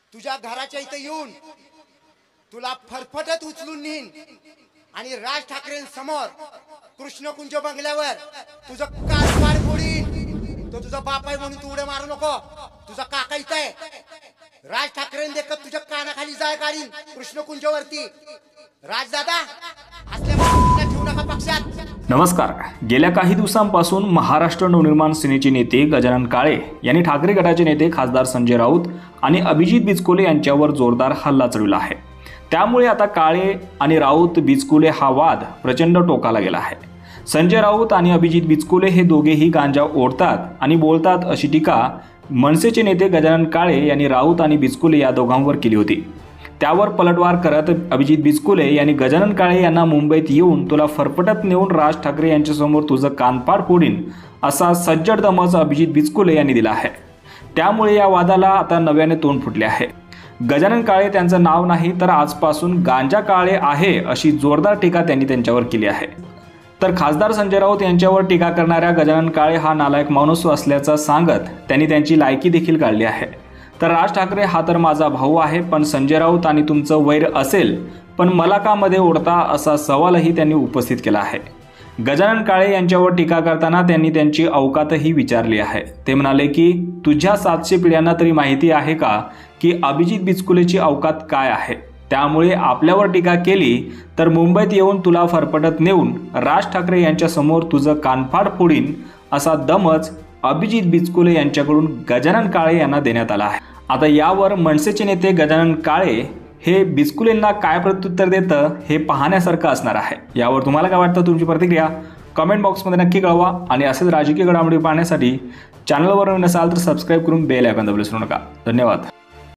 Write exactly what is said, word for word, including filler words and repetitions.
तुझ्या घराच्या इथे येऊन तुला फरफटत उचलून नेईन आणि राज ठाकरेंसमोर कृष्णकुंज बंगल्यावर तुझं कान फोडीन। तो तुझा बाप आहे म्हणून तू उड्या मारू नको। तुझा काका इथं आहे, राज ठाकरें देखत तुझ्या कानाखाली जाय काढीन कृष्णकुंजवरती। राजदादा असल्या ठेवू नका पक्षात। नमस्कार। गेल्या काही दिवसांपासून महाराष्ट्र नवनिर्माण सेनेचे नेते गजानन काळे यांनी ठाकरे गटाचे नेते खासदार संजय राऊत आणि अभिजित बिचकोले यांच्यावर जोरदार हल्ला चढवला आहे। त्यामुळे आता काळे आणि राऊत बिचकोले हा वाद प्रचंड टोकाला गेला आहे। संजय राऊत आणि अभिजित बिचकोले हे दोघेही गांजा ओढतात आणि बोलतात अशी टीका मनसेचे नेते गजानन काळे यांनी राऊत आणि बिचकोले या दोघांवर केली होती। त्यावर पलटवार करत अभिजित बिचकोले यांनी गजानन काळे यांना मुंबईत येऊन तुला फरफटत नेऊन राज ठाकरे यांच्यासमोर तुझं कानपाड फोडीन असा सज्जड दमच अभिजित बिचकोले यांनी दिला आहे। त्यामुळे या वादाला आता नव्याने तोंड फुटले आहे। गजानन काळे त्यांचं नाव नाही तर आजपासून गांजा काळे आहे अशी जोरदार टीका त्यांनी त्यांच्यावर केली आहे। तर खासदार संजय राऊत यांच्यावर टीका करणाऱ्या गजानन काळे हा नालायक माणूस असल्याचं सांगत त्यांनी त्यांची लायकी देखील काढली आहे। तर राज ठाकरे हा तर माझा भाऊ आहे, पण संजय राऊत आणि तुमचं वैर असेल पण मला का मध्ये ओढता असा सवालही त्यांनी उपस्थित केला आहे। गजानन काळे यांच्यावर टीका करताना त्यांनी त्यांची अवकातही विचारली आहे। ते म्हणाले की तुझ्या सातशे पिढ्यांना तरी माहिती आहे का की अभिजित बिचकोलेची अवकात काय आहे, त्यामुळे आपल्यावर टीका केली तर मुंबईत येऊन तुला फरफटत नेऊन राज ठाकरे यांच्या समोर तुझं कानफाड फोडीन असा दमच अभिजित बिचकोले यांच्याकडून गजानन काळे यांना देण्यात आला आहे। आता यावर मनसेचे नेते गजानन काळे हे बिचकोलेंना काय प्रत्युत्तर देतं हे पाहण्यासारखं असणार आहे। यावर तुम्हाला काय वाटतं, तुमची प्रतिक्रिया कमेंट बॉक्समध्ये नक्की कळवा आणि असेच राजकीय घडामोडी पाहण्यासाठी चॅनलवर नसाल तर सबस्क्राईब करून बेल आयकॉन दाबायला विसरू नका। धन्यवाद।